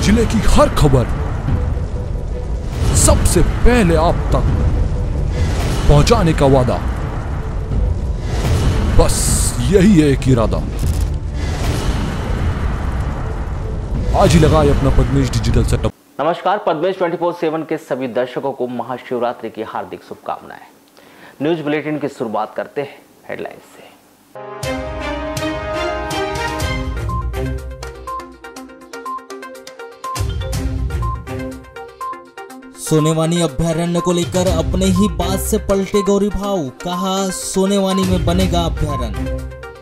जिले की हर खबर सबसे पहले आप तक पहुंचाने का वादा, बस यही है एक इरादा। आज ही लगाए अपना पद्मेश डिजिटल सेटअप। नमस्कार, पद्मेश 24/7 के सभी दर्शकों को महाशिवरात्रि की हार्दिक शुभकामनाएं। न्यूज बुलेटिन की शुरुआत करते हैं हेडलाइंस से। सोनेवानी अभ्यारण्य को लेकर अपने ही बात से पलटे गौरी भाऊ, कहा सोनेवानी में बनेगा अभ्यारण्य।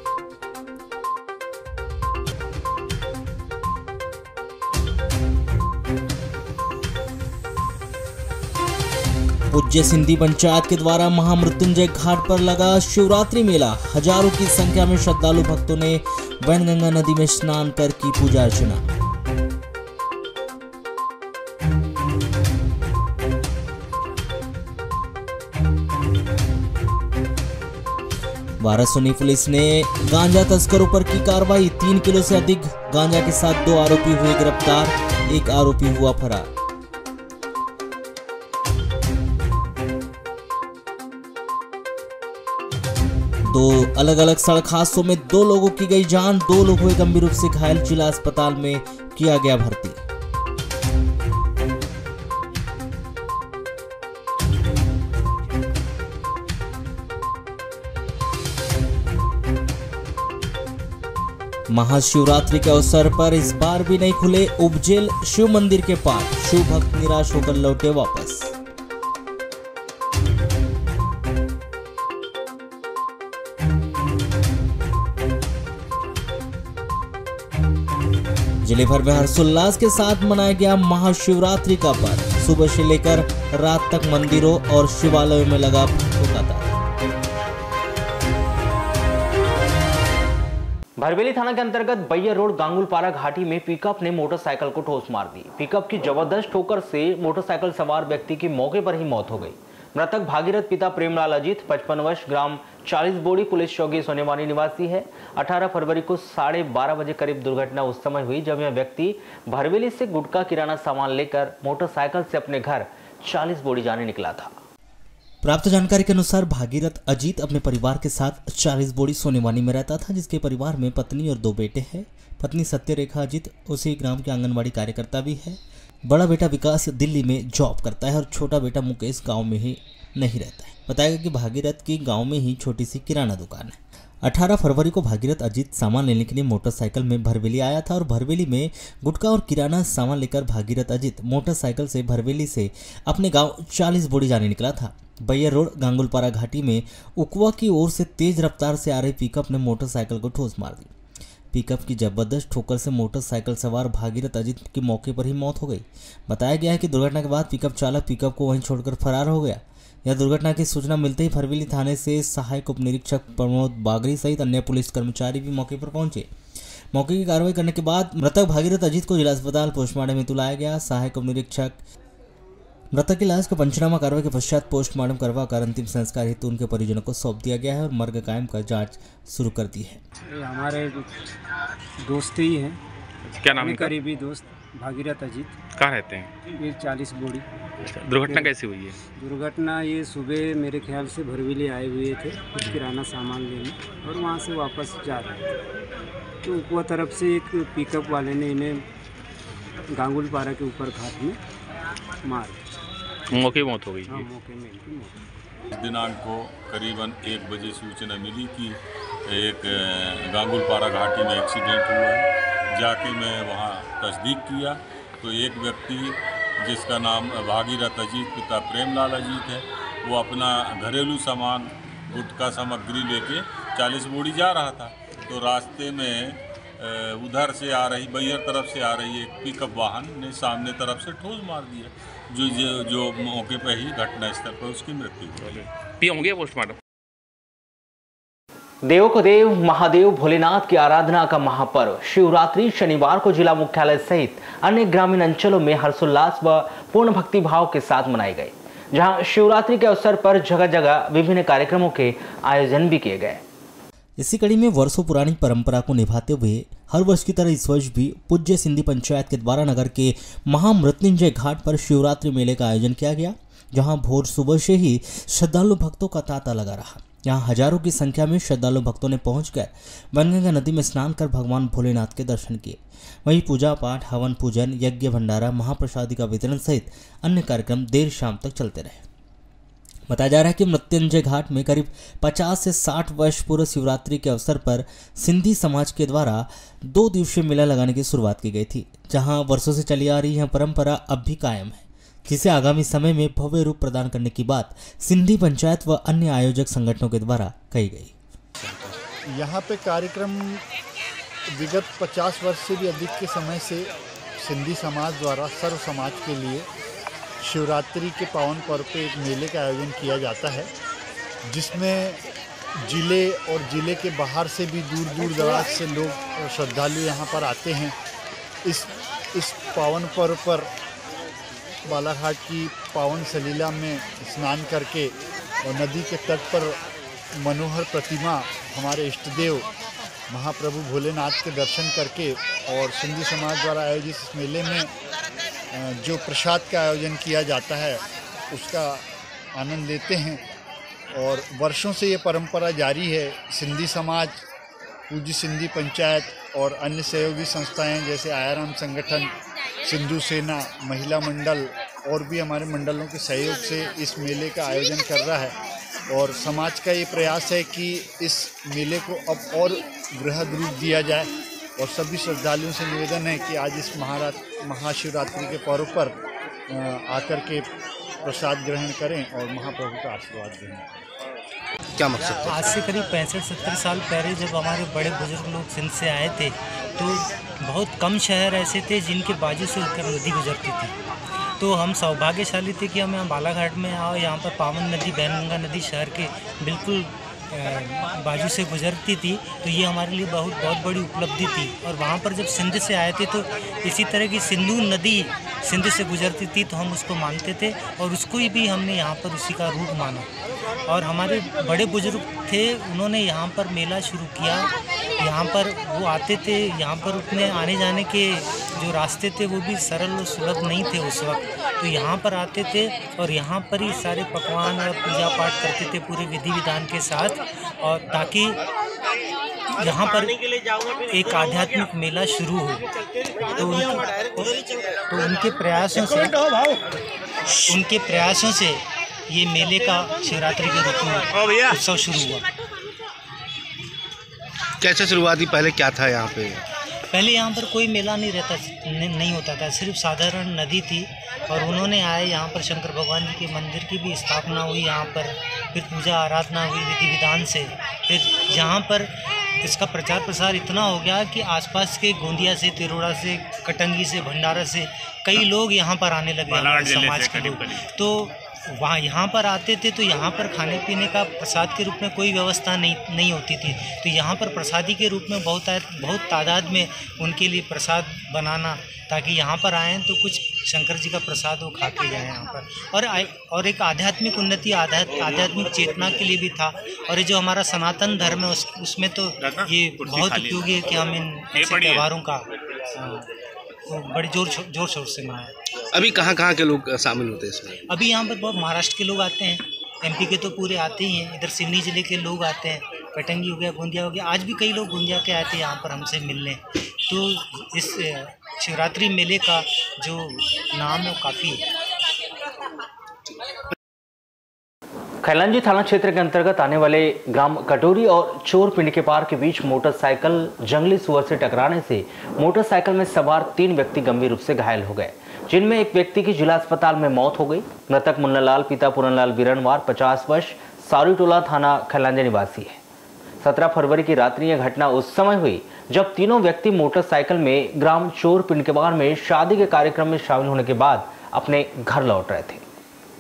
पूज्य सिंधी पंचायत के द्वारा महामृत्युंजय घाट पर लगा शिवरात्रि मेला। हजारों की संख्या में श्रद्धालु भक्तों ने वैनगंगा नदी में स्नान कर की पूजा अर्चना। वाराणसी पुलिस ने गांजा तस्करों पर की कार्रवाई। 3 किलो से अधिक गांजा के साथ 2 आरोपी हुए गिरफ्तार, 1 आरोपी हुआ फरार। दो अलग अलग सड़क हादसों में 2 लोगों की गई जान, 2 लोग हुए गंभीर रूप से घायल। जिला अस्पताल में किया गया भर्ती। महाशिवरात्रि के अवसर पर इस बार भी नहीं खुले उपजेल शिव मंदिर के पार। शिव भक्त निराश होकर लौटे वापस। जिले भर में हर्षोल्लास के साथ मनाया गया महाशिवरात्रि का पर्व। सुबह से लेकर रात तक मंदिरों और शिवालयों में लगा भक्तों का तांता। भरवेली थाना के अंतर्गत बैयर रोड गांगुलपारा घाटी में पिकअप ने मोटरसाइकिल को ठोस मार दी। पिकअप की जबरदस्त ठोकर से मोटरसाइकिल सवार व्यक्ति की मौके पर ही मौत हो गई। मृतक भागीरथ पिता प्रेमलाल अजीत 55 वर्ष, ग्राम 40 बोड़ी, पुलिस चौकी सोनेवानी निवासी है। 18 फरवरी को 12:30 बजे करीब दुर्घटना उस समय हुई जब यह व्यक्ति भरवेली से गुटखा किराना सामान लेकर मोटरसाइकिल से अपने घर 40 बोड़ी जाने निकला था। प्राप्त जानकारी के अनुसार भागीरथ अजीत अपने परिवार के साथ 40 बोड़ी सोनेवानी में रहता था, जिसके परिवार में पत्नी और 2 बेटे हैं। पत्नी सत्यरेखा अजीत उसी ग्राम के आंगनबाड़ी कार्यकर्ता भी है। बड़ा बेटा विकास दिल्ली में जॉब करता है और छोटा बेटा मुकेश गांव में ही नहीं रहता है। बताया गया कि भागीरथ की गांव में ही छोटी सी किराना दुकान है। 18 फरवरी को भागीरथ अजीत सामान लेने के लिए मोटरसाइकिल में भरवेली आया था और भरवेली में गुटखा और किराना सामान लेकर भागीरथ अजीत मोटरसाइकिल से भरवेली से अपने गाँव 40 बोड़ी जाने निकला था। बैयर रोड गांगुलपारा घाटी में उकवा की ओर से तेज रफ्तार से आ रही पिकअप ने मोटरसाइकिल को ठोस मार दी। पिकअप की जबरदस्त ठोकर से मोटरसाइकिल सवार भागीरथ अजीत की मौके पर ही मौत हो गई। बताया गया है कि दुर्घटना के बाद पिकअप चालक पिकअप को वहीं छोड़कर फरार हो गया। यह दुर्घटना की सूचना मिलते ही भरवेली थाने से सहायक उप निरीक्षक प्रमोद बागरी सहित अन्य पुलिस कर्मचारी भी मौके पर पहुंचे। मौके की कार्रवाई करने के बाद मृतक भागीरथ अजीत को जिला अस्पताल पोस्टमार्टम हेतु लाया गया। सहायक उप निरीक्षक मृतक की लाश को पंचनामा कार्रवाई के पश्चात पोस्टमार्टम करवाकर अंतिम संस्कार हेतु उनके परिजनों को सौंप दिया गया है और मर्ग कायम कर जांच शुरू कर दी है। हमारे दोस्त ही हैं। क्या नाम है? करीबी दोस्त भागीरथ अजीत। कहाँ रहते हैं? ये 40 बोड़ी। दुर्घटना कैसी हुई है? दुर्घटना ये सुबह मेरे ख्याल से भरवेली आए हुए थे कुछ किराना सामान लेने और वहाँ से वापस जा रहे थे, तो उपवा तरफ से एक पिकअप वाले ने इन्हें गांगुलपारा के ऊपर घाट में मार, मौके मौत हो गई। हाँ, मौके में इनकी मौत। इस दिनांक को करीबन 1 बजे सूचना मिली कि एक गांगुलपारा घाटी में एक्सीडेंट हुआ है। जाके मैं वहाँ तस्दीक किया तो एक व्यक्ति जिसका नाम भागीरथ अजीत पिता प्रेमलाल अजीत है, वो अपना घरेलू सामान गुटखा सामग्री लेके 40 बोड़ी जा रहा था। तो रास्ते में उधर से आ रही बैयर तरफ से आ रही एक पिकअप वाहन ने सामने तरफ से ठोस मार दिया, जो मौके पर ही घटनास्थल पर उसकी मृत्यु हो गई। पोस्टमार्टम। देवों को देव महादेव भोलेनाथ की आराधना का महापर्व शिवरात्रि शनिवार को जिला मुख्यालय सहित अन्य ग्रामीण अंचलों में हर्षोल्लास व पूर्ण भक्ति भाव के साथ मनाए गए, जहां शिवरात्रि के अवसर पर जगह जगह विभिन्न कार्यक्रमों के आयोजन भी किए गए। इसी कड़ी में वर्षों पुरानी परंपरा को निभाते हुए हर वर्ष की तरह इस वर्ष भी पूज्य सिंधी पंचायत के द्वारा नगर के महामृत्युंजय घाट पर शिवरात्रि मेले का आयोजन किया गया, जहां भोर सुबह से ही श्रद्धालु भक्तों का तांता लगा रहा। यहाँ हजारों की संख्या में श्रद्धालु भक्तों ने पहुंचकर वनगंगा नदी में स्नान कर भगवान भोलेनाथ के दर्शन किए। वहीं पूजा पाठ, हवन पूजन, यज्ञ भंडारा, महाप्रसादी का वितरण सहित अन्य कार्यक्रम देर शाम तक चलते रहे। बताया जा रहा है कि मृत्युंजय घाट में करीब 50 से 60 वर्ष पूर्व शिवरात्रि के अवसर पर सिंधी समाज के द्वारा 2 दिवसीय मेला लगाने की शुरुआत की गई थी, जहां वर्षों से चली आ रही यह परंपरा अब भी कायम है, जिसे आगामी समय में भव्य रूप प्रदान करने की बात सिंधी पंचायत व अन्य आयोजक संगठनों के द्वारा कही गई। यहाँ पे कार्यक्रम विगत 50 वर्ष से भी अधिक के समय से सिंधी समाज द्वारा सर्व समाज के लिए शिवरात्रि के पावन पर्व पे एक मेले का आयोजन किया जाता है, जिसमें जिले और ज़िले के बाहर से भी दूर दूर दराज से लोग श्रद्धालु यहाँ पर आते हैं। इस पावन पर्व पर बालाघाट की पावन सलीला में स्नान करके और नदी के तट पर मनोहर प्रतिमा हमारे इष्ट देव महाप्रभु भोलेनाथ के दर्शन करके और सिंधी समाज द्वारा आयोजित इस मेले में जो प्रसाद का आयोजन किया जाता है उसका आनंद लेते हैं। और वर्षों से ये परंपरा जारी है। सिंधी समाज, पूज्य सिंधी पंचायत और अन्य सहयोगी संस्थाएं जैसे आयाराम संगठन, सिंधु सेना, महिला मंडल और भी हमारे मंडलों के सहयोग से इस मेले का आयोजन कर रहा है। और समाज का ये प्रयास है कि इस मेले को अब और बृहद रूप दिया जाए और सभी श्रद्धालुओं से निवेदन है कि आज इस महाशिवरात्रि के पर्व पर आकर के प्रसाद ग्रहण करें और महाप्रभु का आशीर्वाद ग्रहण करें। क्या मकसद था? आज से करीब 65-70 साल पहले जब हमारे बड़े बुजुर्ग लोग सिंध से आए थे तो बहुत कम शहर ऐसे थे जिनके बाजू से होकर नदी गुजरती थी। तो हम सौभाग्यशाली थे कि हम यहाँ बालाघाट में आओ, यहाँ पर पावन नदी वैनगंगा नदी शहर के बिल्कुल बाजू से गुजरती थी, तो ये हमारे लिए बहुत बड़ी उपलब्धि थी। और वहाँ पर जब सिंध से आए थे तो इसी तरह की सिंधु नदी सिंध से गुजरती थी तो हम उसको मानते थे और उसको ही भी हमने यहाँ पर उसी का रूप माना। और हमारे बड़े बुजुर्ग थे, उन्होंने यहाँ पर मेला शुरू किया। यहाँ पर वो आते थे, यहाँ पर उतने आने जाने के जो रास्ते थे वो भी सरल और सुलभ नहीं थे उस वक्त, तो यहाँ पर आते थे और यहाँ पर ही सारे पकवान और पूजा पाठ करते थे पूरे विधि विधान के साथ, और ताकि यहाँ पर एक आध्यात्मिक मेला शुरू हो। तो उनके प्रयासों से ये मेले का शिवरात्रि के रूप में उत्सव शुरू हुआ। कैसे शुरुआत हुई? पहले क्या था यहाँ पे? पहले यहाँ पर कोई मेला नहीं होता था, सिर्फ साधारण नदी थी। और उन्होंने आए यहाँ पर शंकर भगवान जी के मंदिर की भी स्थापना हुई यहाँ पर, फिर पूजा आराधना हुई विधि विधान से। फिर यहाँ पर इसका प्रचार प्रसार इतना हो गया कि आसपास के गोंदिया से, तिरोड़ा से, कटंगी से, भंडारा से कई लोग यहाँ पर आने लगे समाज के लोग। तो वहाँ यहाँ पर आते थे तो यहाँ पर खाने पीने का प्रसाद के रूप में कोई व्यवस्था नहीं होती थी, तो यहाँ पर प्रसादी के रूप में बहुत तादाद में उनके लिए प्रसाद बनाना, ताकि यहाँ पर आएँ तो कुछ शंकर जी का प्रसाद वो खा के जाएँ यहाँ पर। और एक आध्यात्मिक उन्नति, आध्यात्मिक चेतना के लिए भी था। और ये जो हमारा सनातन धर्म है उसमें तो ये बहुत उपयोगी है कि हम इन त्योहारों का बड़े जोर शोर से मनाएं। अभी कहाँ के लोग शामिल होते हैं इसमें? अभी यहाँ पर बहुत महाराष्ट्र के लोग आते हैं, एमपी के तो पूरे आते ही हैं, इधर सिवनी जिले के लोग आते हैं, कटंगी हो गया, गोंदिया हो गया। आज भी कई लोग गोंदिया के आए थे यहाँ पर हमसे मिलने। तो इस शिवरात्रि मेले का जो नाम है वो काफ़ी है। खैलांजी थाना क्षेत्र के अंतर्गत आने वाले ग्राम कटोरी और चोर पिंड के पार के बीच मोटरसाइकिल जंगली सुअर से टकराने से मोटरसाइकिल में सवार 3 व्यक्ति गंभीर रूप से घायल हो गए, जिनमें एक व्यक्ति की जिला अस्पताल में मौत हो गई। मृतक मुन्नालाल पिता पूरनलाल बिरनवार 50 वर्ष सारूटोला थाना खैलांजी निवासी है। 17 फरवरी की रात्रि यह घटना उस समय हुई जब तीनों व्यक्ति मोटरसाइकिल में ग्राम चोर पिंड के पार में शादी के कार्यक्रम में शामिल होने के बाद अपने घर लौट रहे थे।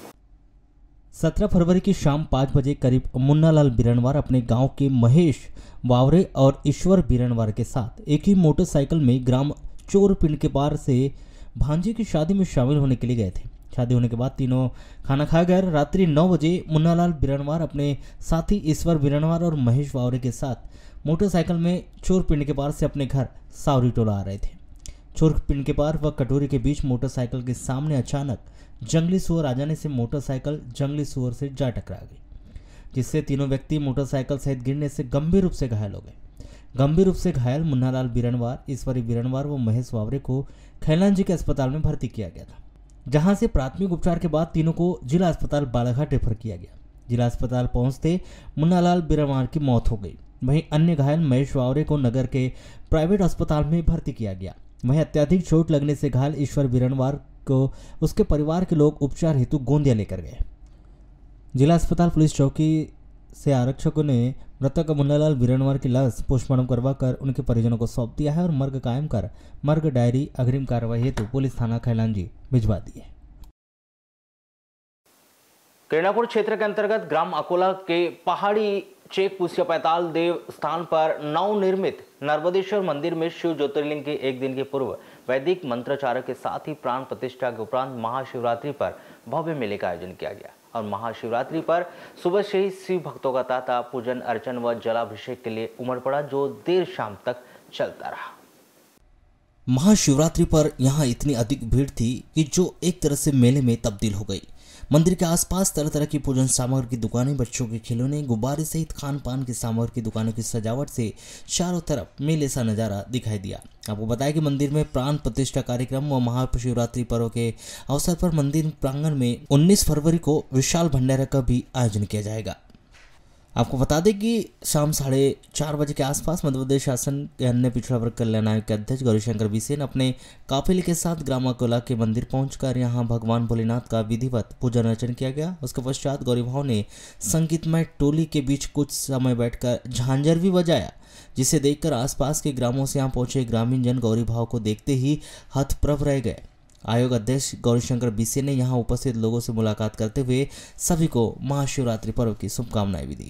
17 फरवरी की शाम 5 बजे करीब मुन्नालाल बिरनवार अपने गांव के महेश वावरे और ईश्वर बिरनवार के साथ एक ही मोटरसाइकिल में ग्राम चोर पिंड के पार से भांजे की शादी में शामिल होने के लिए गए थे। शादी होने के बाद तीनों खाना खाकर रात्रि 9 बजे मुन्नालाल बिरनवार अपने साथी ईश्वर बिरनवार और महेश वावरे के साथ मोटरसाइकिल में चोर पिंड के पार से अपने घर सावरी टोला आ रहे थे। चोर पिंड के पार व कटोरी के बीच मोटरसाइकिल के सामने अचानक जंगली सुअर आ जाने से मोटरसाइकिल जंगली सुअर से जा टकरा गई, जिससे तीनों व्यक्ति मोटरसाइकिल सहित गिरने से गंभीर रूप से घायल हो गए। गंभीर रूप से घायल मुन्नालाल बिरनवार, ईश्वरी बिरनवार व महेश वावरे को खैलांजी के अस्पताल में भर्ती किया गया था, जहां से प्राथमिक उपचार के बाद तीनों को जिला अस्पताल बालाघाट रेफर किया गया। जिला अस्पताल पहुंचते मुन्नालाल बिरनवार की मौत हो गई। वहीं अन्य घायल महेश वावरे को नगर के प्राइवेट अस्पताल में भर्ती किया गया। वहीं अत्यधिक चोट लगने से घायल ईश्वर बिरनवार को उसके परिवार के लोग उपचार हेतु गोंदिया लेकर गए। जिला अस्पताल पुलिस चौकी से आरक्षकों ने मृतक मुन्नालाल बिरनवार की लाश पोस्टमार्टम करवाकर उनके परिजनों को सौंप दिया है और मर्ग कायम कर मर्ग डायरी अग्रिम कार्रवाई हेतु पुलिस थाना खैलांजी भिजवा दी है। किरणापुर क्षेत्र के अंतर्गत ग्राम अकोला के पहाड़ी चेक पुसिया पैताल देव स्थान पर नवनिर्मित नर्मदेश्वर मंदिर में शिव ज्योतिर्लिंग के एक दिन के पूर्व वैदिक मंत्रोच्चार के साथ ही प्राण प्रतिष्ठा के उपरांत महाशिवरात्रि पर भव्य मेले का आयोजन किया गया और महाशिवरात्रि पर सुबह से ही शिव भक्तों का तांता पूजन अर्चन व जलाभिषेक के लिए उमड़ पड़ा, जो देर शाम तक चलता रहा। महाशिवरात्रि पर यहाँ इतनी अधिक भीड़ थी कि जो एक तरह से मेले में तब्दील हो गई। मंदिर के आसपास तरह तरह की पूजन सामग्री की दुकानें, बच्चों के खिलौने, गुब्बारे सहित खान पान की सामग्री की दुकानों की सजावट से चारों तरफ मेले सा नजारा दिखाई दिया। आपको बताया कि मंदिर में प्राण प्रतिष्ठा कार्यक्रम व महाशिवरात्रि पर्व के अवसर पर मंदिर प्रांगण में 19 फरवरी को विशाल भंडारा का भी आयोजन किया जाएगा। आपको बता दें कि शाम 4:30 बजे के आसपास मध्य प्रदेश शासन के अन्य पिछड़ा वर्ग कल्याण आयोग के अध्यक्ष गौरीशंकर बिसेन अपने काफिले के साथ ग्राम अकोला के मंदिर पहुंचकर यहां भगवान भोलेनाथ का विधिवत पूजन अर्चन किया गया। उसके पश्चात गौरी भाव ने संगीतमय टोली के बीच कुछ समय बैठकर झांझर भी बजाया, जिसे देखकर आसपास के ग्रामों से यहाँ पहुंचे ग्रामीण जन गौरी भाव को देखते ही हतप्रभ रह गए। आयोग अध्यक्ष गौरीशंकर बिसेन ने यहाँ उपस्थित लोगों से मुलाकात करते हुए सभी को महाशिवरात्रि पर्व की शुभकामनाएं भी दी।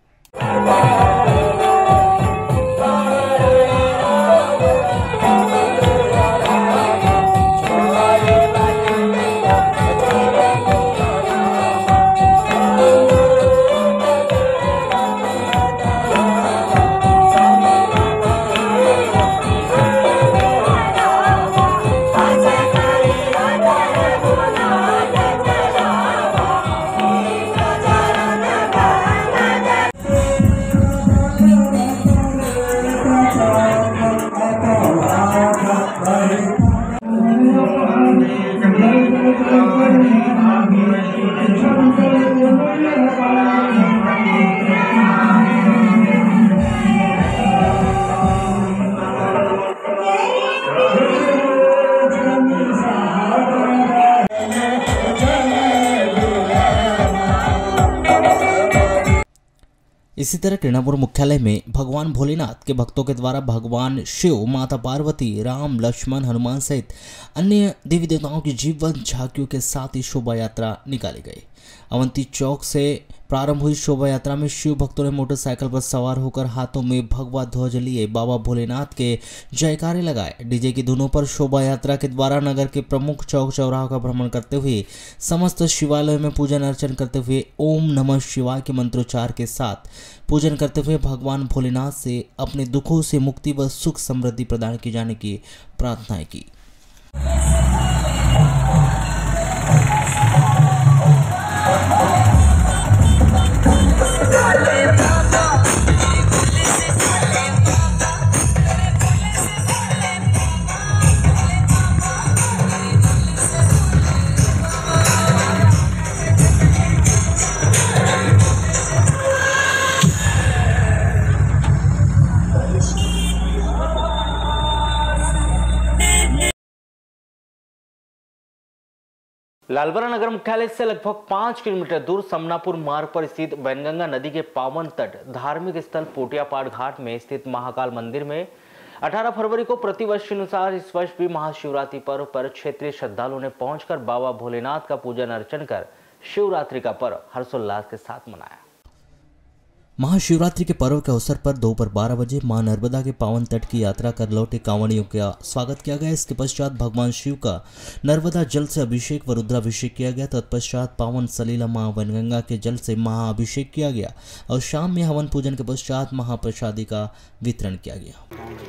इसी तरह किरणापुर मुख्यालय में भगवान भोलेनाथ के भक्तों के द्वारा भगवान शिव, माता पार्वती, राम, लक्ष्मण, हनुमान सहित अन्य देवी देवताओं की जीवंत झांकियों के साथ ही शोभा यात्रा निकाली गई। अवंती चौक से प्रारंभ हुई शोभा यात्रा में शिव भक्तों ने मोटरसाइकिल पर सवार होकर हाथों में भगवा ध्वज लिए बाबा भोलेनाथ के जयकारे लगाए। डीजे की धुनों पर शोभा यात्रा के द्वारा नगर के प्रमुख चौक चौराहों का भ्रमण करते हुए समस्त शिवालयों में पूजन अर्चन करते हुए ओम नमः शिवाय के मंत्रोच्चार के साथ पूजन करते हुए भगवान भोलेनाथ से अपने दुखों से मुक्ति व सुख समृद्धि प्रदान की जाने की प्रार्थनाएं की। लालबरा नगर मुख्यालय से लगभग 5 किलोमीटर दूर समनापुर मार्ग पर स्थित वैनगंगा नदी के पावन तट धार्मिक स्थल पोटियापाड़ घाट में स्थित महाकाल मंदिर में 18 फरवरी को प्रतिवर्ष के अनुसार इस वर्ष भी महाशिवरात्रि पर्व पर क्षेत्रीय श्रद्धालुओं ने पहुंचकर बाबा भोलेनाथ का पूजन अर्चन कर शिवरात्रि का पर्व हर्षोल्लास के साथ मनाया। महाशिवरात्रि के पर्व के अवसर पर दोपहर 12 बजे मां नर्मदा के पावन तट की यात्रा कर लौटे कांवड़ियों का स्वागत किया गया। इसके पश्चात भगवान शिव का नर्मदा जल से अभिषेक व रुद्राभिषेक किया गया। तत्पश्चात पावन सलीला मां वनगंगा के जल से महाअभिषेक किया गया और शाम में हवन पूजन के पश्चात महाप्रसादी का वितरण किया गया।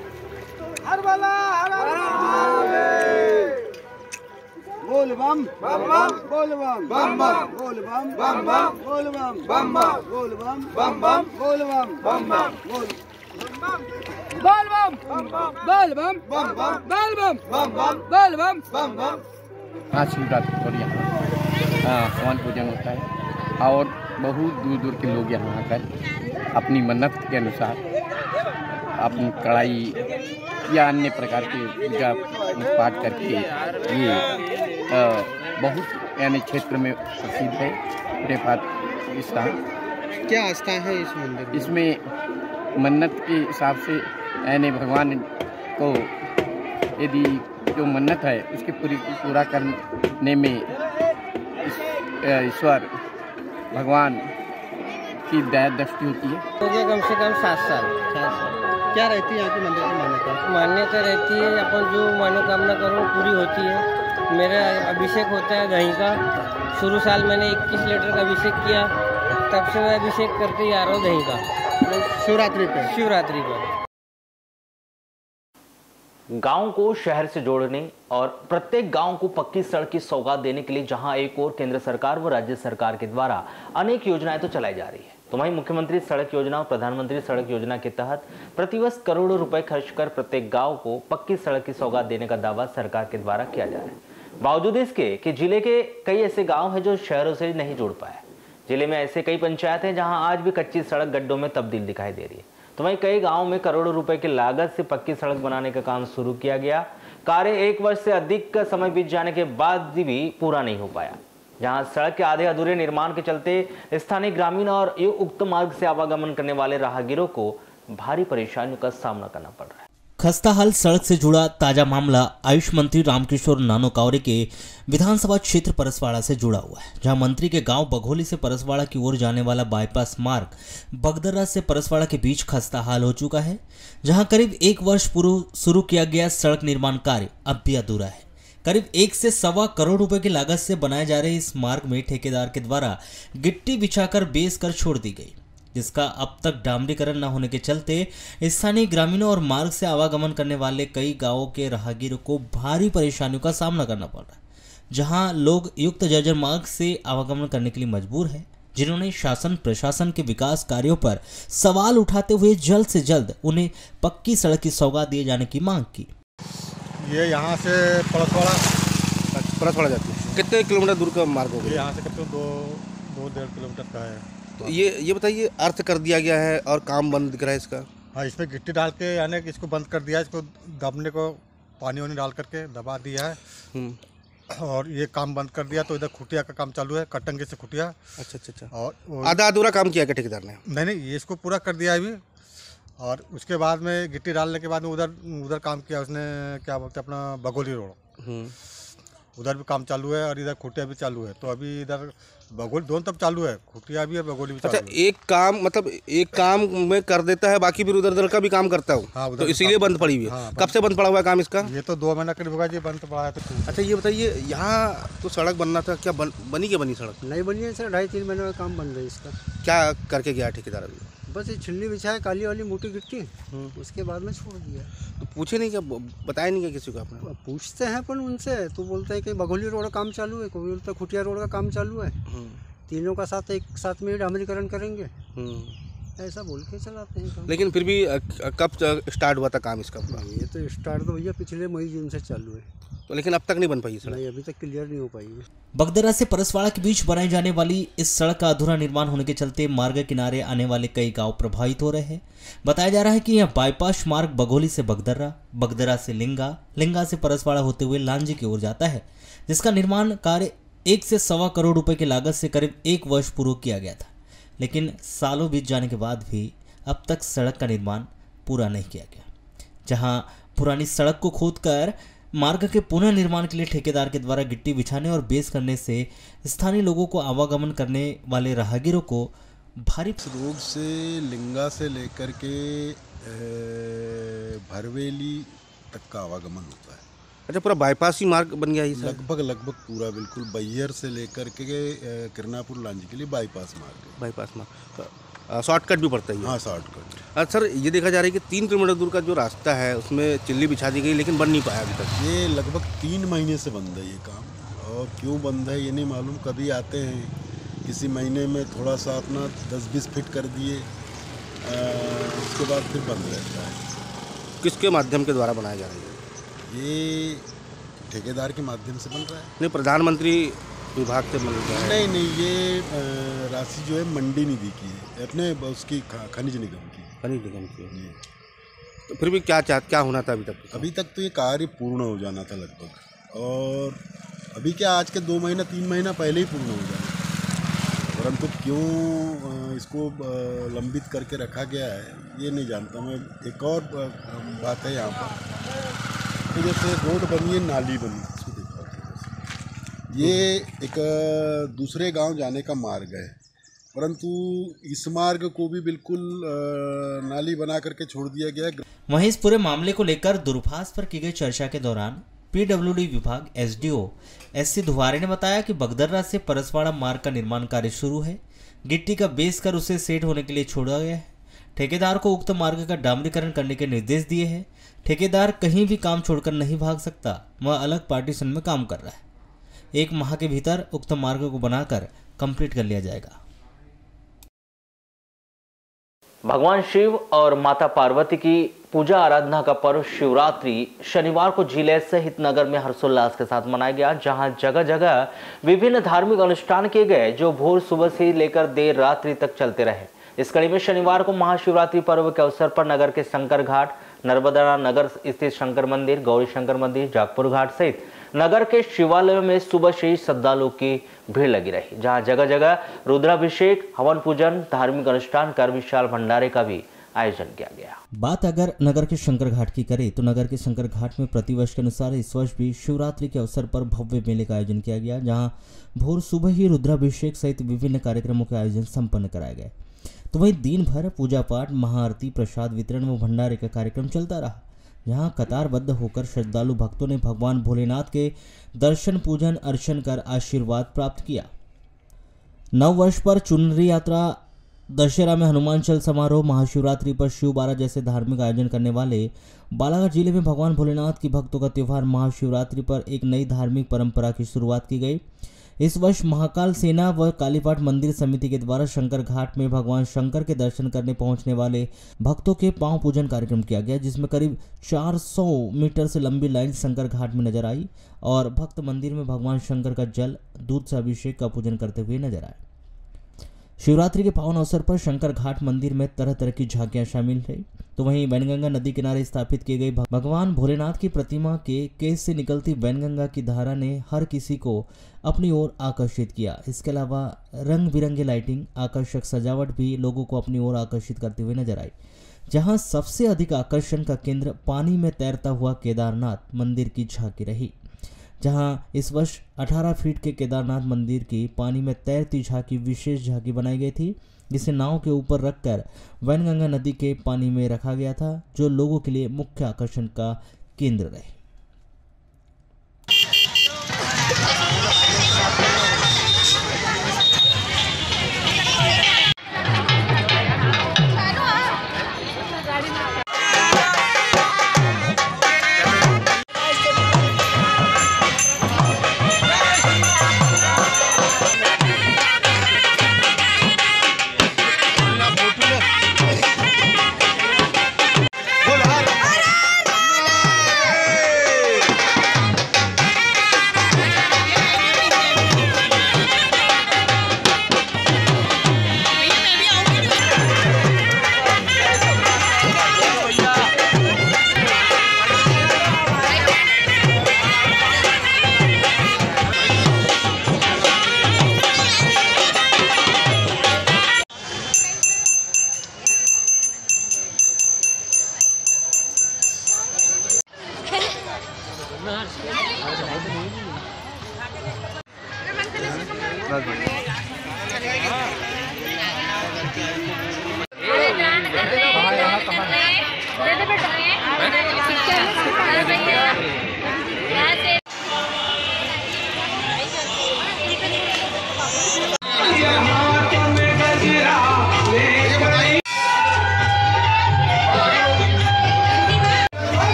बोल बम बम बम बोल बम बम बम बोल बम बम बम बोल बम बम बम बोल बम बम बम बोल बम बम बम बोल बोल बम बोल बम बम बम बोल बम बम बम बोल बम बम बम। आज शिवरात्रि पर यहाँ हवन पूजन होता है और बहुत दूर दूर के लोग यहाँ आकर अपनी मन्नत के अनुसार अपनी कढ़ाई या अन्य प्रकार के पूजा पाठ करके ये बहुत यानी क्षेत्र में प्रसिद्ध है खुरेपात स्थान। क्या आस्था है इस मंदिर में? इसमें मन्नत के हिसाब से यानी भगवान को यदि जो मन्नत है उसके पूरा करने में ईश्वर भगवान की दया दृष्टि होती है। हो गया कम से कम 7 साल। क्या रहती है यहाँ की मंदिर की मान्यता? मान्यता रहती है अपन जो मनोकामना करो पूरी होती है। मेरा अभिषेक होता है दही का। शुरू साल मैंने 21 लीटर का अभिषेक किया, तब से मैं अभिषेक करते ही आ रहा हूँ दही का। शिवरात्रि पर गांव को शहर से जोड़ने और प्रत्येक गांव को पक्की सड़क की सौगात देने के लिए जहां एक और केंद्र सरकार व राज्य सरकार के द्वारा अनेक योजनाएं तो चलाई जा रही है, तो वहीं मुख्यमंत्री सड़क योजना और प्रधानमंत्री सड़क योजना के तहत प्रतिवर्ष करोड़ों रुपए खर्च कर प्रत्येक गांव को पक्की सड़क की सौगात देने का दावा सरकार के द्वारा किया जा रहा है। बावजूद इसके कि जिले के कई ऐसे गाँव हैं जो शहरों से नहीं जुड़ पाए। जिले में ऐसे कई पंचायत हैं जहाँ आज भी कच्ची सड़क गड्ढों में तब्दील दिखाई दे रही है, तो वहीं कई गाँव में करोड़ों रुपए की लागत से पक्की सड़क बनाने का काम शुरू किया गया। कार्य 1 वर्ष से अधिक का समय बीत जाने के बाद भी पूरा नहीं हो पाया। जहां सड़क के आधे अधूरे निर्माण के चलते स्थानीय ग्रामीण और उक्त मार्ग से आवागमन करने वाले राहगीरों को भारी परेशानियों का सामना करना पड़ रहा है। खस्ताहाल सड़क से जुड़ा ताजा मामला आयुष मंत्री रामकिशोर नानोकावरे के विधानसभा क्षेत्र परसवाड़ा से जुड़ा हुआ है, जहां मंत्री के गांव बघोली से परसवाड़ा की ओर जाने वाला बाईपास मार्ग बगदर्रा से परसवाड़ा के बीच खस्ताहाल हो चुका है। जहां करीब 1 वर्ष पूर्व शुरू किया गया सड़क निर्माण कार्य अब भी अधूरा है। करीब 1 से सवा करोड़ रुपए की लागत से बनाए जा रहे इस मार्ग में ठेकेदार के द्वारा गिट्टी बिछाकर बेस कर छोड़ दी गई, जिसका अब तक डामरीकरण न होने के चलते स्थानीय ग्रामीणों और मार्ग से आवागमन करने वाले कई गांवों के राहगीरों को भारी परेशानियों का सामना करना पड़ रहा है। जहां लोग युक्त जर्जर मार्ग से आवागमन करने के लिए मजबूर है, जिन्होंने शासन प्रशासन के विकास कार्यों पर सवाल उठाते हुए जल्द से जल्द उन्हें पक्की सड़क की सौगात दिए जाने की मांग की। ये यहाँ से परसवाड़ा जाती है। कितने किलोमीटर दूर का मार्ग होगा? यहाँ से करीब 2-2.5 किलोमीटर का है। तो ये बताइए, अर्थ कर दिया गया है और काम बंद दिख रहा है इसका? हाँ, इसमें गिट्टी डाल के यानी कि इसको बंद कर दिया है, इसको दबने को पानी वानी डाल करके दबा दिया है और ये काम बंद कर दिया। तो इधर खुटिया का काम चालू है, कटंगे से खुटिया। अच्छा। और आधा अधूरा काम किया क्या ठेकेदार ने? नहीं, ये इसको पूरा कर दिया अभी। और उसके बाद में गिट्टी डालने के बाद में उधर काम किया उसने, क्या बोलते हैं अपना बघोली रोड, उधर भी काम चालू है और इधर खुटिया भी चालू है। तो अभी इधर बघोली दोनों तब चालू है, खुटिया भी है, बघोली भी चालू है। एक काम में कर देता है, बाकी फिर उधर का भी काम करता हूँ। हाँ, तो इसीलिए बंद पड़ी हुई है। हाँ, कब से बंद पड़ा हुआ है काम इसका? ये तो 2 महीना करीब होगा जी बंद पड़ा है। तो अच्छा, ये बताइए, यहाँ तो सड़क बनना था, क्या बनी सड़क? नहीं बनी है सर, 2.5-3 महीने का काम बन रहा है इसका। क्या करके गया ठेकेदार अभी? बस ये छिल्ली बिछाया, काली वाली मोटी गिट्टी, उसके बाद में छोड़ दिया। तो पूछे नहीं क्या, बताया नहीं क्या किसी को आपने? पूछते हैं पर उनसे तो बोलते हैं कि बघोली रोड का काम चालू है, कोई बोलता है खुटिया रोड का काम चालू है, तीनों का साथ एक साथ में डामरीकरण करेंगे, ऐसा बोल के चलाते हैं काम। लेकिन फिर भी कब स्टार्ट हुआ था काम इसका? ये तो स्टार्ट तो भैया पिछले मई जून से चालू है। तो लेकिन अब तक नहीं बन पाई सड़क? नहीं, अभी तक क्लियर नहीं हो पाई है। बगदर्रा से परसवाड़ा के बीच बनाई जाने वाली इस सड़क का अधूरा निर्माण होने के चलते मार्ग किनारे आने वाले कई गांव प्रभावित हो रहे हैं। बताया जा रहा है कि यह बाईपास मार्ग बघोली से बगदर्रा, बगदर्रा से लिंगा से परसवाड़ा होते हुए लांजी की ओर जाता है, जिसका निर्माण कार्य 1 से सवा करोड़ रुपए की लागत से करीब 1 वर्ष पूर्व किया गया था। लेकिन सालों बीत जाने के बाद भी अब तक सड़क का निर्माण पूरा नहीं किया गया। जहां पुरानी सड़क को खोदकर मार्ग के पुनः निर्माण के लिए ठेकेदार के द्वारा गिट्टी बिछाने और बेस करने से स्थानीय लोगों को आवागमन करने वाले राहगीरों को भारी रोड से लिंगा से लेकर के भरवेली तक का आवागमन होता है। अच्छा, पूरा बाईपास ही मार्ग बन गया है? लगभग पूरा बिल्कुल बैयर से लेकर के किरनापुर लांजी के लिए बाईपास मार्ग शॉर्टकट भी पड़ता है। हाँ, शॉर्टकट। अच्छा सर, ये देखा जा रहा है कि 3 किलोमीटर दूर का जो रास्ता है उसमें चिल्ली बिछा दी गई लेकिन बन नहीं पाया अभी तक। ये लगभग 3 महीने से बंद है ये काम, और क्यों बंद है ये नहीं मालूम। कभी आते हैं किसी महीने में थोड़ा सा अपना 10-20 फीट कर दिए, उसके बाद फिर बंद रहता है। किसके माध्यम के द्वारा बनाया जा रहा है? ये ठेकेदार के माध्यम से बन रहा है। नहीं, प्रधानमंत्री विभाग से बन रहा है? नहीं, ये राशि जो है मंडी निधि की है, अपने उसकी खनिज निगम की। तो फिर भी क्या होना था अभी तक तो ये कार्य पूर्ण हो जाना था लगभग, और अभी क्या आज के 2 महीना 3 महीना पहले ही पूर्ण हो जाना, परंतु क्यों इसको लंबित करके रखा गया है ये नहीं जानता मैं। एक और बात है यहाँ पर, तो जैसे रोड बनी है, नाली बनी, इसको देखा, ये एक दूसरे गांव जाने का मार्ग है, परंतु इस मार्ग को भी बिल्कुल नाली बना करके छोड़ दिया गया। वहीं इस पूरे मामले को लेकर दूरभाष पर की गई चर्चा के दौरान पीडब्ल्यूडी विभाग एसडीओ एससी धुवारे ने बताया कि बगदर्रा से परसवाड़ा मार्ग का निर्माण कार्य शुरू है। गिट्टी का बेस कर उसे सेट होने के लिए छोड़ा गया है। ठेकेदार को उक्त मार्ग का डामरीकरण करने के निर्देश दिए हैं। ठेकेदार कहीं भी काम छोड़कर नहीं भाग सकता, वह अलग पार्टीशन में काम कर रहा है। 1 माह के भीतर उक्त मार्ग को बनाकर कंप्लीट कर लिया जाएगा। भगवान शिव और माता पार्वती की पूजा आराधना का पर्व शिवरात्रि शनिवार को जिले सहित नगर में हर्षोल्लास के साथ मनाया गया, जहां जगह जगह विभिन्न धार्मिक अनुष्ठान किए गए जो भोर सुबह से लेकर देर रात्रि तक चलते रहे। इस कड़ी में शनिवार को महाशिवरात्रि पर्व के अवसर पर नगर के शंकर घाट, नर्मदा नगर स्थित शंकर मंदिर, गौरी शंकर मंदिर, जागपुर घाट सहित नगर के शिवालयों में सुबह से ही श्रद्धालुओं की भीड़ लगी रही, जहां जगह जगह रुद्राभिषेक, हवन पूजन, धार्मिक अनुष्ठान कर विशाल भंडारे का भी आयोजन किया गया। बात अगर नगर के शंकर घाट की करें तो नगर के शंकर घाट में प्रतिवर्ष के अनुसार इस वर्ष भी शिवरात्रि के अवसर पर भव्य मेले का आयोजन किया गया, जहां भोर सुबह ही रुद्राभिषेक सहित विभिन्न कार्यक्रमों के आयोजन संपन्न कराए गए। तो वहीं दिन भर पूजा पाठ, महाआरती, प्रसाद वितरण व भंडारे का कार्यक्रम चलता रहा, जहां कतारबद्ध होकर श्रद्धालु भक्तों ने भगवान भोलेनाथ के दर्शन, पूजन, अर्चन कर आशीर्वाद प्राप्त किया। नव वर्ष पर चुनरी यात्रा, दशहरा में हनुमान चल समारोह, महाशिवरात्रि पर शिव बारा जैसे धार्मिक आयोजन करने वाले बालाघाट जिले में भगवान भोलेनाथ की भक्तों का त्यौहार महाशिवरात्रि पर एक नई धार्मिक परंपरा की शुरुआत की गई। इस वर्ष महाकाल सेना व कालीपाट मंदिर समिति के द्वारा शंकर घाट में भगवान शंकर के दर्शन करने पहुंचने वाले भक्तों के पांव पूजन कार्यक्रम किया गया, जिसमें करीब 400 मीटर से लंबी लाइन शंकर घाट में नजर आई और भक्त मंदिर में भगवान शंकर का जल, दूध से अभिषेक का पूजन करते हुए नजर आए। शिवरात्रि के पावन अवसर पर शंकर घाट मंदिर में तरह तरह की झांकियां शामिल रही। तो वहीं वैनगंगा नदी किनारे स्थापित की गई भगवान भोलेनाथ की प्रतिमा के केस से निकलती वैनगंगा की धारा ने हर किसी को अपनी ओर आकर्षित किया। इसके अलावा रंग बिरंगे लाइटिंग, आकर्षक सजावट भी लोगों को अपनी ओर आकर्षित करते हुए नजर आई, जहां सबसे अधिक आकर्षण का केंद्र पानी में तैरता हुआ केदारनाथ मंदिर की झांकी रही, जहां इस वर्ष 18 फीट के केदारनाथ मंदिर की पानी में तैरती झांकी विशेष झांकी बनाई गई थी, जिसे नाव के ऊपर रखकर वैनगंगा नदी के पानी में रखा गया था, जो लोगों के लिए मुख्य आकर्षण का केंद्र रहे।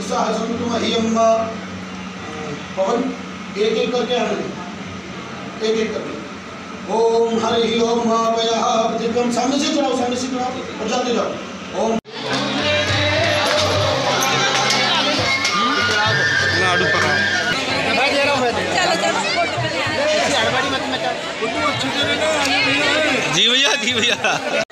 उत्साह संतु मह्यम। पवन एक एक करके आने, एक एक करके। ओम हरि ओम महाभयः प्रतिक्रम। सामने से चढ़ाओ, सामने से चढ़ाओ और जाते जाओ। ओम जी भैया, जी भैया।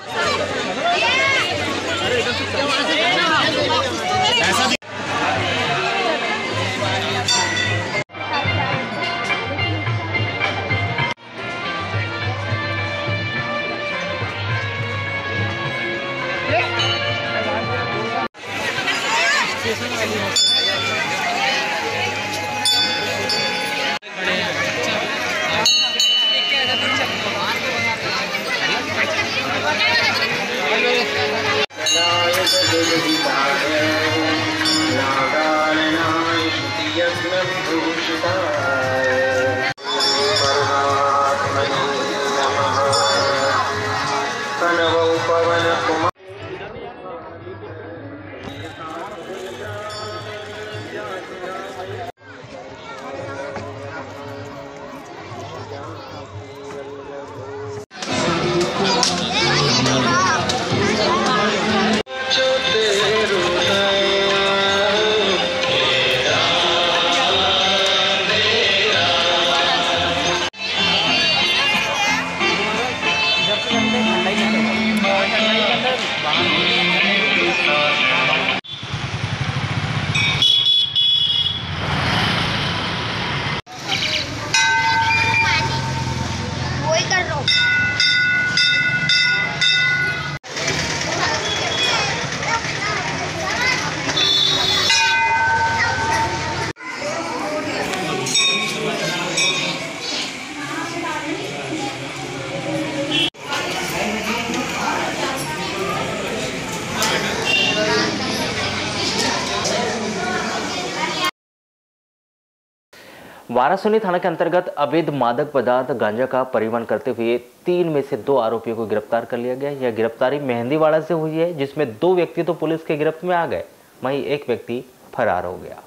वारासोनी थाना के अंतर्गत अवैध मादक पदार्थ गांजा का परिवहन करते हुए 3 में से 2 आरोपियों को गिरफ्तार कर लिया गया। यह गिरफ्तारी मेहंदीवाड़ा से हुई है, जिसमें 2 व्यक्ति तो पुलिस के गिरफ्त में आ गए, वहीं एक व्यक्ति फरार हो गया।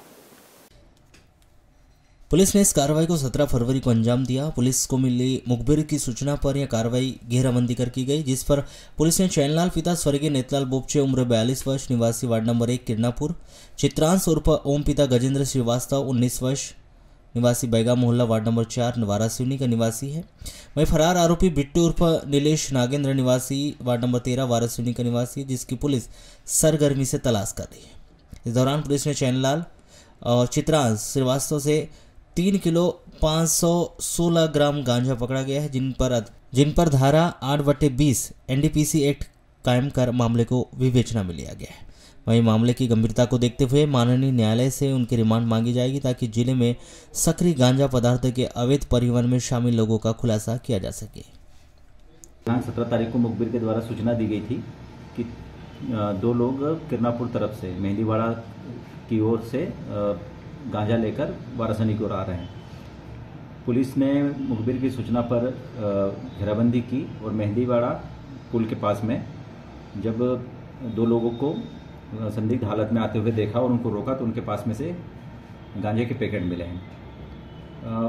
पुलिस ने इस कार्रवाई को 17 फरवरी को अंजाम दिया। पुलिस को मिली मुखबिर की सूचना पर यह कार्रवाई घेराबंदी कर की गई, जिस पर पुलिस ने चैनलाल पिता स्वर्गीय नेतलाल बोपचे उम्र 42 वर्ष निवासी वार्ड नंबर 1 किरनापुर, चित्रांश उर्फ ओम पिता गजेंद्र श्रीवास्तव 19 वर्ष निवासी बैगा मोहल्ला वार्ड नंबर 4 वारासिवनी का निवासी है। वहीं फरार आरोपी बिट्टू उर्फ नीलेश नागेंद्र निवासी वार्ड नंबर 13 वारासिवनी का निवासी, जिसकी पुलिस सरगर्मी से तलाश कर रही है। इस दौरान पुलिस ने चैनलाल और चित्रांश श्रीवास्तव से 3 किलो 516 ग्राम गांजा पकड़ा गया है, जिन पर धारा 8/20 NDPC एक्ट कायम कर मामले को विवेचना में लिया गया है। वहीं मामले की गंभीरता को देखते हुए माननीय न्यायालय से उनकी रिमांड मांगी जाएगी, ताकि जिले में सक्रिय गांजा पदार्थ के अवैध परिवहन में शामिल लोगों का खुलासा किया जा सके। 17 तारीख को मुखबिर के द्वारा सूचना दी गई थी कि 2 लोग किरनापुर तरफ से मेहंदीवाड़ा की ओर से गांजा लेकर वारासनी की ओर आ रहे हैं। पुलिस ने मुखबिर की सूचना पर घेराबंदी की और मेहंदीवाड़ा पुल के पास में जब 2 लोगों को संदिग्ध हालत में आते हुए देखा और उनको रोका, तो उनके पास में से गांजे के पैकेट मिले हैं।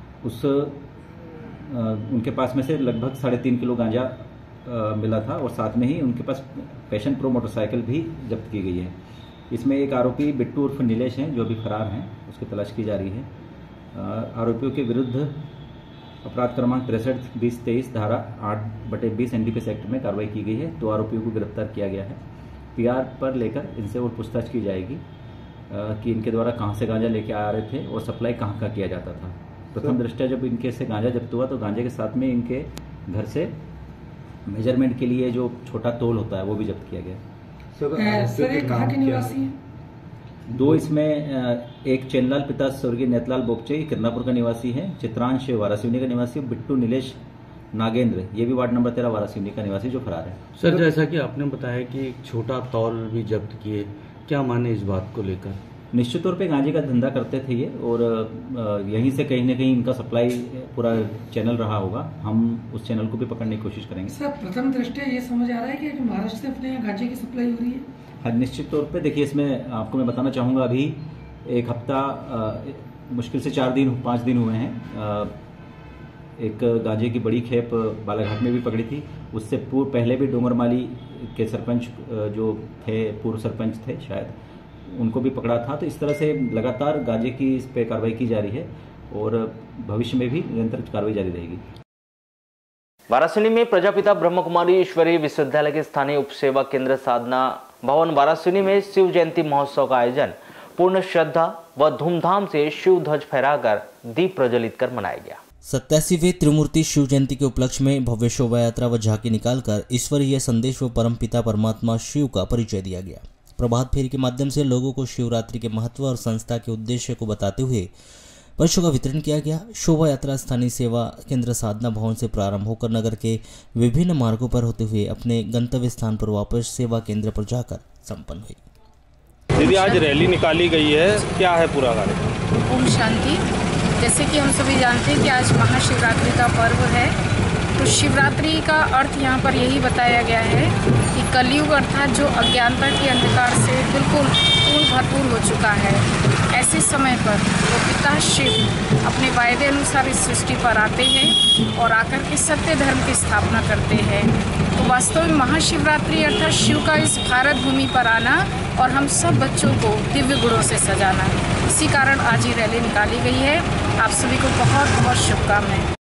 उनके पास में से लगभग 3.5 किलो गांजा मिला था और साथ में ही उनके पास पैशन प्रो मोटरसाइकिल भी जब्त की गई है। इसमें एक आरोपी बिट्टू उर्फ नीलेश हैं, जो भी फरार हैं, उसकी तलाश की जा रही है। आरोपियों के विरुद्ध अपराध क्रमांक 63-20-23 धारा 8/20 NDPC एक्ट में कार्रवाई की गई है। 2 आरोपियों को गिरफ्तार किया गया है। PR पर लेकर इनसे और पूछताछ की जाएगी कि इनके द्वारा कहां से गांजा लेके आ रहे थे और सप्लाई कहां का किया जाता था। प्रथम दृष्टया जब इनके से गांजा जब्त हुआ तो गांजे के साथ में इनके घर से मेजरमेंट के लिए जो छोटा तोल होता है वो भी जब्त किया गया। सर ये कहाँ के निवासी हैं? 2 इसमें एक चैनलाल पिता स्वर्गीय नेतलाल बोपचे किरनापुर का निवासी है, चित्रांश वारासिवनी का निवासी, बिट्टू नीलेश नागेंद्र ये भी वार्ड नंबर 13 वारासिवनी का निवासी जो फरार है। सर जैसा कि आपने बताया कि एक छोटा तौल भी जब्त किए, क्या माने इस बात को लेकर? निश्चित तौर पे गांजे का धंधा करते थे ये और यहीं से कहीं ना कहीं इनका सप्लाई पूरा चैनल रहा होगा। हम उस चैनल को भी पकड़ने की कोशिश करेंगे। सर प्रथम दृष्टया ये समझ आ रहा है कि महाराष्ट्र से अपने यहाँ गांजे की सप्लाई हो रही है। हाँ, निश्चित तौर पे देखिए, इसमें आपको मैं बताना चाहूँगा, अभी एक हफ्ता मुश्किल से 5 दिन हुए हैं। एक गांजे की बड़ी खेप बालाघाट में भी पकड़ी थी। उससे पहले भी डोंगरमाली के सरपंच जो थे, पूर्व सरपंच थे शायद, उनको भी पकड़ा था। तो इस तरह से लगातार गांजे की इस पे कार्रवाई की जा रही है और भविष्य में भी निरंतर कार्रवाई जारी रहेगी। वाराणसी में प्रजापिता ब्रह्मकुमारी ईश्वरीय विश्वविद्यालय के स्थानीय उप सेवा केंद्र साधना भवन वाराणसी में शिव जयंती महोत्सव का आयोजन पूर्ण श्रद्धा व धूमधाम से शिव ध्वज फहराकर दीप प्रज्वलित कर मनाया गया। 87वें त्रिमूर्ति शिव जयंती के उपलक्ष्य में भव्य शोभा यात्रा व झांकी निकालकर ईश्वरीय संदेश व परमपिता परमात्मा शिव का परिचय दिया गया। प्रभात फेरी के माध्यम से लोगों को शिवरात्रि के महत्व और संस्था के उद्देश्य को बताते हुए पर्चों का वितरण किया गया। शोभा यात्रा स्थानीय सेवा केंद्र साधना भवन से प्रारंभ होकर नगर के विभिन्न मार्गों पर होते हुए अपने गंतव्य स्थान पर वापस सेवा केंद्र पर जाकर संपन्न हुई। दीदी, आज रैली निकाली गई है, क्या है पूरा कार्यक्रम? ओम शांति। जैसे कि हम सभी जानते हैं कि आज महाशिवरात्रि का पर्व है, तो शिवरात्रि का अर्थ यहाँ पर यही बताया गया है कि कलयुग अर्थात जो अज्ञानता के अंधकार से बिल्कुल पूर्ण भरपूर हो चुका है, ऐसे समय पर वो पिता शिव अपने वायदे अनुसार इस सृष्टि पर आते हैं और आकर के सत्य धर्म की स्थापना करते हैं। तो वास्तव में महाशिवरात्रि अर्थात शिव का इस भारत भूमि पर आना और हम सब बच्चों को दिव्य गुणों से सजाना, इसी कारण आज ये रैली निकाली गई है। आप सभी को बहुत बहुत शुभकामनाएं।